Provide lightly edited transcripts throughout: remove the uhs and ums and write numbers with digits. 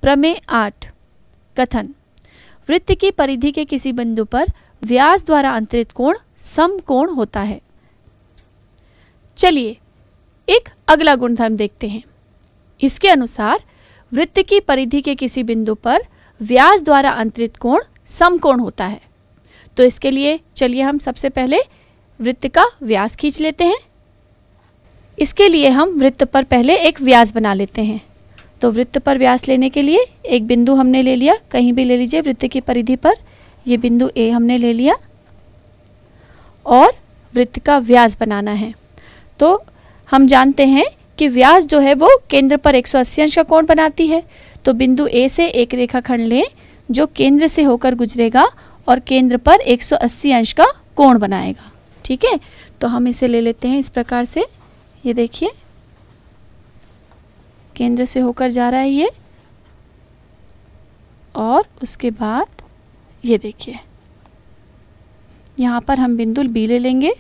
प्रमेय 8 कथन। वृत्त की परिधि के किसी बिंदु पर व्यास द्वारा अंतरित कोण समकोण होता है। चलिए एक अगला गुणधर्म देखते हैं। इसके अनुसार वृत्त की परिधि के किसी बिंदु पर व्यास द्वारा अंतरित कोण समकोण होता है। तो इसके लिए चलिए हम सबसे पहले वृत्त का व्यास खींच लेते हैं। इसके लिए हम वृत्त पर पहले एक व्यास बना लेते हैं। तो वृत्त पर व्यास लेने के लिए एक बिंदु हमने ले लिया, कहीं भी ले लीजिए वृत्त की परिधि पर। ये बिंदु ए हमने ले लिया और वृत्त का व्यास बनाना है। तो हम जानते हैं कि व्यास जो है वो केंद्र पर 180 अंश का कोण बनाती है। तो बिंदु ए से एक रेखाखंड लें जो केंद्र से होकर गुजरेगा और केंद्र पर 180 अंश का कोण बनाएगा। ठीक है, तो हम इसे ले लेते हैं इस प्रकार से। ये देखिए केंद्र से होकर जा रहा है ये, और उसके बाद ये देखिए यहाँ पर हम बिंदु बी ले लेंगे।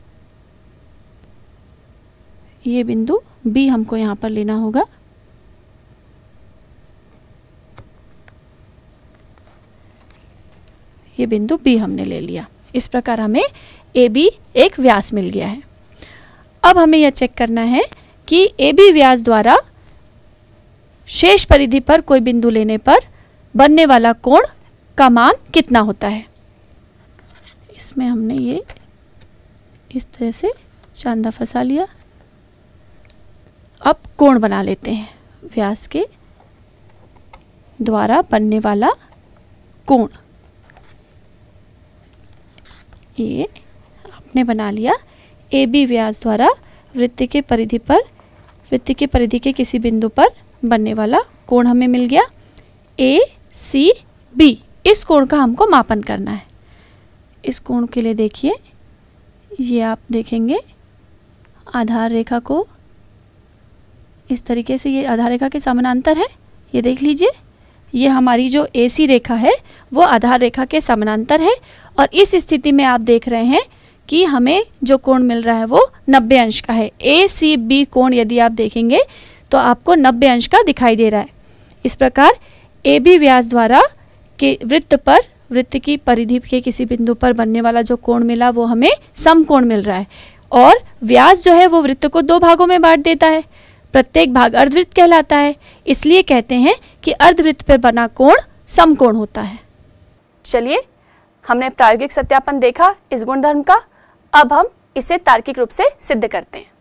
ये बिंदु बी हमको यहाँ पर लेना होगा। ये बिंदु बी हमने ले लिया। इस प्रकार हमें ए बी एक व्यास मिल गया है। अब हमें यह चेक करना है कि ए बी व्यास द्वारा शेष परिधि पर कोई बिंदु लेने पर बनने वाला कोण का मान कितना होता है। इसमें हमने ये इस तरह से चांदा फंसा लिया। अब कोण बना लेते हैं। व्यास के द्वारा बनने वाला कोण ये आपने बना लिया। ए बी व्यास द्वारा वृत्त के परिधि के किसी बिंदु पर बनने वाला कोण हमें मिल गया ए सी बी। इस कोण का हमको मापन करना है। इस कोण के लिए देखिए, ये आप देखेंगे आधार रेखा को इस तरीके से, ये आधार रेखा के समानांतर है। ये देख लीजिए, ये हमारी जो AC रेखा है वो आधार रेखा के समानांतर है। और इस स्थिति में आप देख रहे हैं कि हमें जो कोण मिल रहा है वो 90 अंश का है। ACB कोण यदि आप देखेंगे तो आपको 90 अंश का दिखाई दे रहा है। इस प्रकार AB व्यास द्वारा के वृत्त की परिधि के किसी बिंदु पर बनने वाला जो कोण मिला वो हमें समकोण मिल रहा है। और व्यास जो है वो वृत्त को 2 भागों में बांट देता है। प्रत्येक भाग अर्धवृत्त कहलाता है। इसलिए कहते हैं कि अर्धवृत्त पर बना कोण समकोण होता है। चलिए, हमने प्रायोगिक सत्यापन देखा इस गुणधर्म का। अब हम इसे तार्किक रूप से सिद्ध करते हैं।